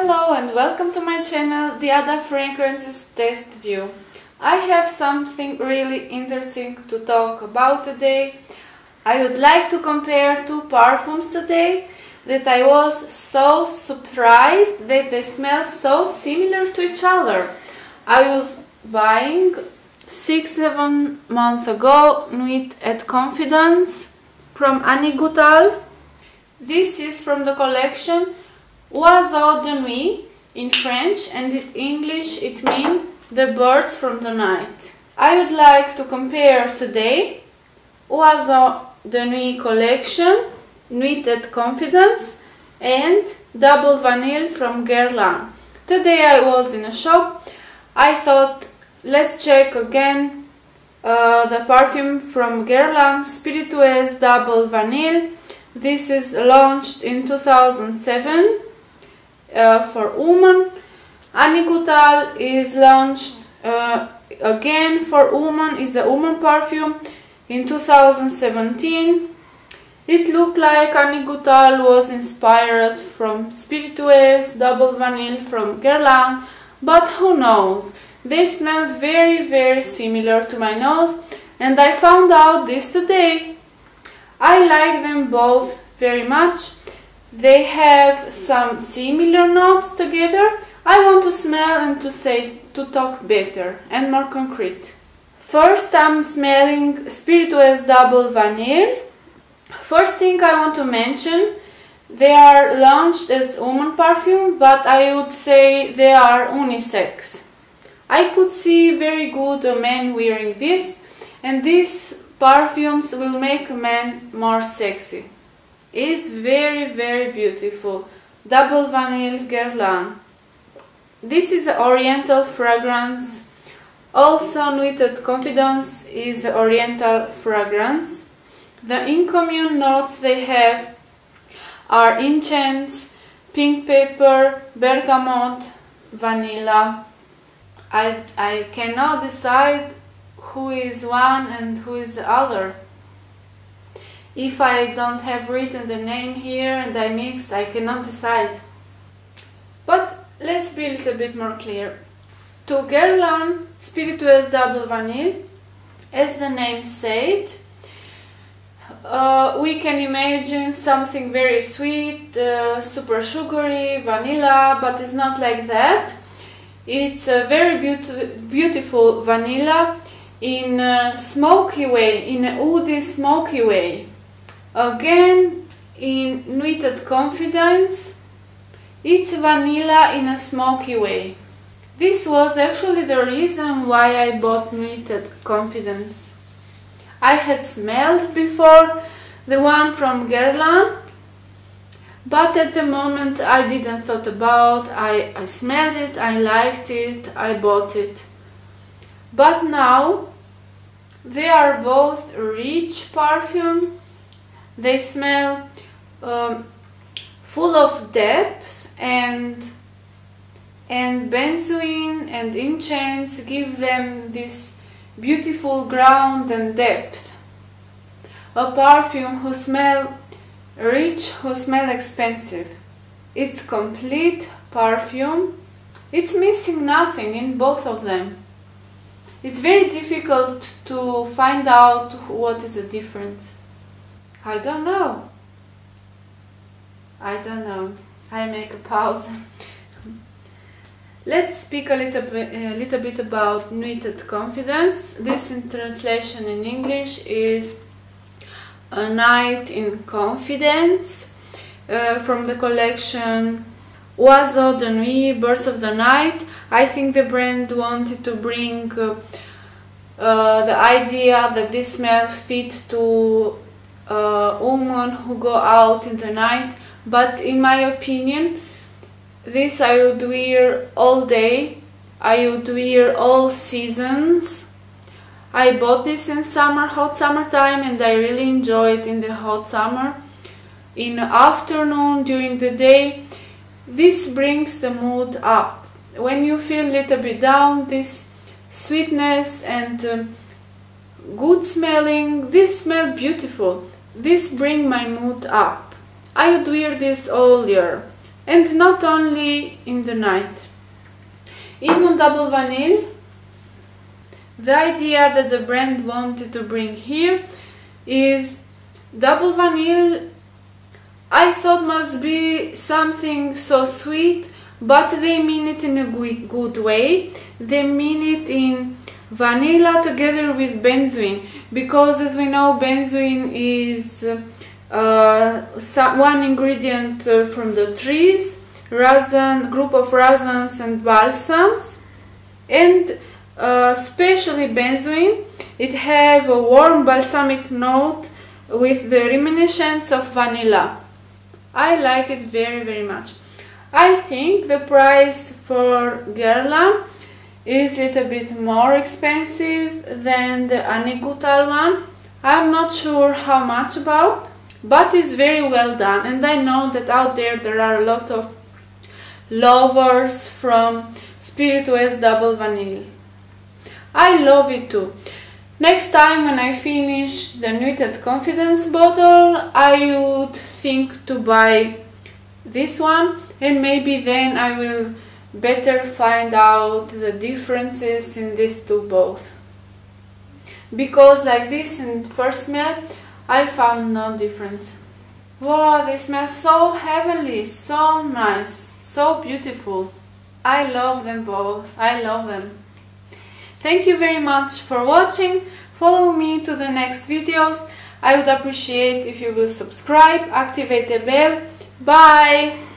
Hello and welcome to my channel, The Ada Fragrances Test View. I have something really interesting to talk about today. I would like to compare two perfumes today that I was so surprised that they smell so similar to each other. I was buying 6-7 months ago Nuit et Confidence from Annick Goutal. This is from the collection Oiseaux de Nuit in French, and in English it means the birds from the night. I would like to compare today Oiseaux de Nuit collection, Nuit et Confidence, and Double Vanille from Guerlain. Today I was in a shop. I thought, let's check again the perfume from Guerlain, Spiritueuse Double Vanille. This is launched in 2007 for women. Annick Goutal is launched again for women, is a woman perfume in 2017. It looked like Annick Goutal was inspired from Spiritueuse Double Vanille from Guerlain, but who knows? They smell very similar to my nose, and I found out this today. I like them both very much. They have some similar notes together. I want to smell and to talk better and more concrete. First, I'm smelling Spiritueuse Double Vanille. First thing I want to mention, they are launched as woman perfume, but I would say they are unisex. I could see very good a man wearing this, and these perfumes will make a man more sexy. It's very beautiful. Double Vanille Guerlain. This is an oriental fragrance. Also, Nuit et Confidence is an oriental fragrance. The incommune notes they have are incense, pink pepper, bergamot, vanilla. I cannot decide who is one and who is the other. If I don't have written the name here and I mix, I cannot decide. But let's be a little bit more clear. To Guerlain Spiritueuse Double Vanille, as the name said, we can imagine something very sweet, super sugary, vanilla, but it's not like that. It's a very beautiful vanilla in a smoky way, in a woody smoky way. Again, in Nuit et Confidence, it's vanilla in a smoky way. This was actually the reason why I bought Nuit et Confidence. I had smelled before the one from Guerlain, but at the moment I didn't thought about. I smelled it, I liked it, I bought it. But now they are both rich perfume. They smell full of depth, and benzoin and incense give them this beautiful ground and depth. A perfume who smell rich, who smell expensive. It's complete perfume. It's missing nothing in both of them. It's very difficult to find out what is the difference. I don't know. I make a pause. Let's speak a little bit about Nuit et Confidence. This in translation in English is A Night in Confidence, from the collection Oiseaux de Nuit, Birds of the Night. I think the brand wanted to bring the idea that this smell fit to women who go out in the night, but in my opinion, this I would wear all day. I would wear all seasons. I bought this in summer, hot summertime, and I really enjoy it in the hot summer. In the afternoon, during the day, this brings the mood up. When you feel a little bit down, this sweetness and good smelling, this smell beautiful. This bring my mood up. I would wear this all year. and not only in the night. Even double vanilla, the idea that the brand wanted to bring here is double vanilla. I thought must be something so sweet, but they mean it in a good way. They mean it in vanilla together with benzoin, because as we know, benzoin is one ingredient from the trees, group of rasins and balsams, and especially benzoin, it have a warm balsamic note with the reminiscence of vanilla. I like it very much. I think the price for Guerlain is a little bit more expensive than the Annick Goutal one. I'm not sure how much about, but it's very well done, and I know that out there are a lot of lovers from Spiritueux Double Vanille. I love it too. Next time when I finish the Nuit Confidence bottle, I would think to buy this one, and maybe then I will better find out the differences in these two both. Because like this in first smell, I found no difference. Wow, they smell so heavenly, so nice, so beautiful. I love them both, I love them. Thank you very much for watching. Follow me to the next videos. I would appreciate if you will subscribe, activate the bell. Bye!